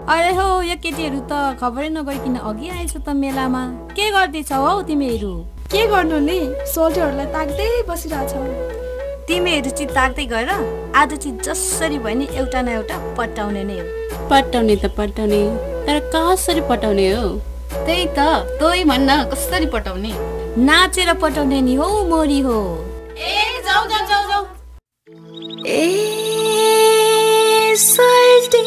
अरे हो यो केटीहरू त खबरै नगइकिन अघि आएछ त मेलामा। के गर्दैछौ हौ तिमीहरू? के गर्नु नि, सोल्टीहरूलाई ताक्दै बसिरहेछौ। तिमीहरू चाहिँ ताक्दै गएर आज चाहिँ जसरी भयो नि एउटा न एउटा पटाउने नै हो। पटाउने त पटाउने, तर कसरी पटाउने हो? त्यही त, तोइ भन्न कसरी पटाउने? नाचेर पटाउने नि हो मोरी हो। ए जाऊ जाऊ जाऊ जाऊ। ए सोल्टी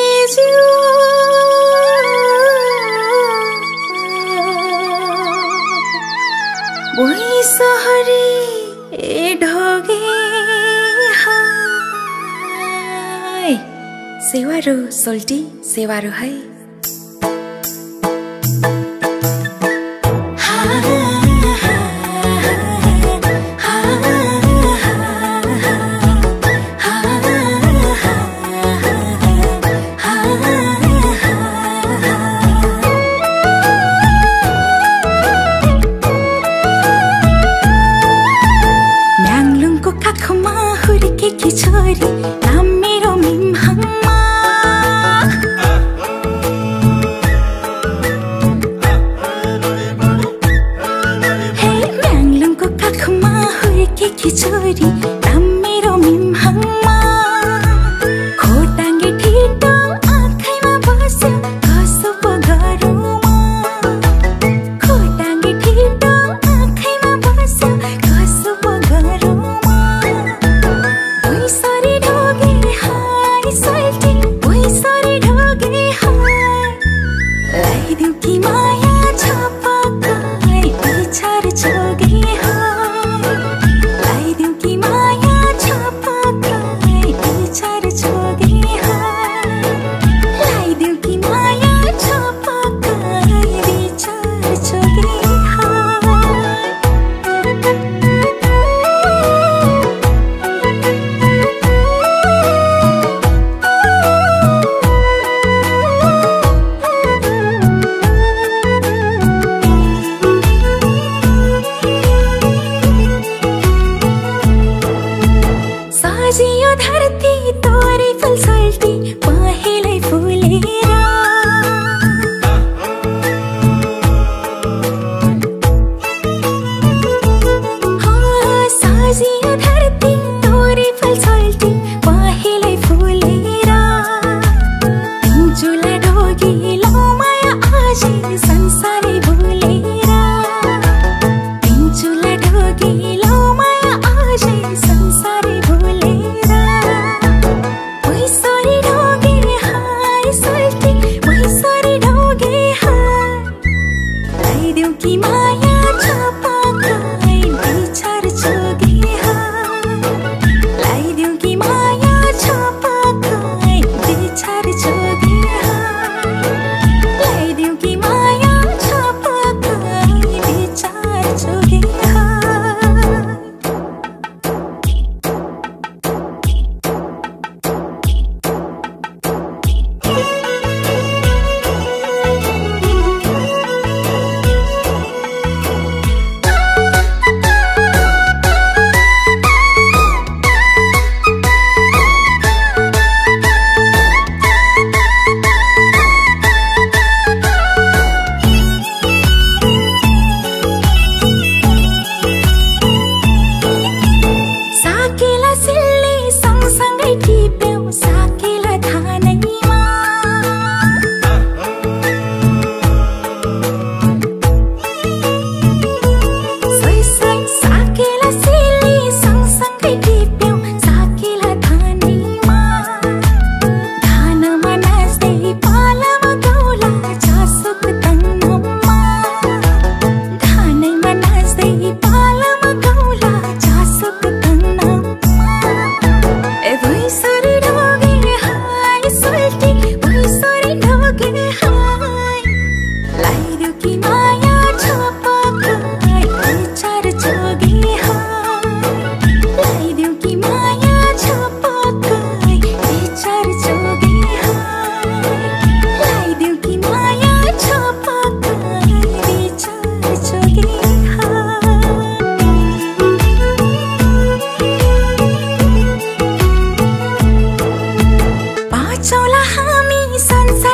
भुइँसरी ढोगे हाय सेवारो सोल्टी सेवारो है। छोरी नाम मेरो मिमहङमा हे म्याङलुङको काखमा हुर्केकी छोरी नाम मेरो मिमहङमा खोटाङ्गे ठिटो आँखैमा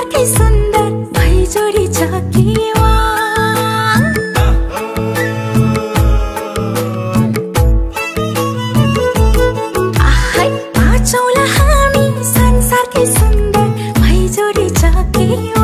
संसारकै सुन्दर भैजोडी चकेवा आहै पाँचौँला हामी संसारकै सुन्दर भैजोडी चकेवा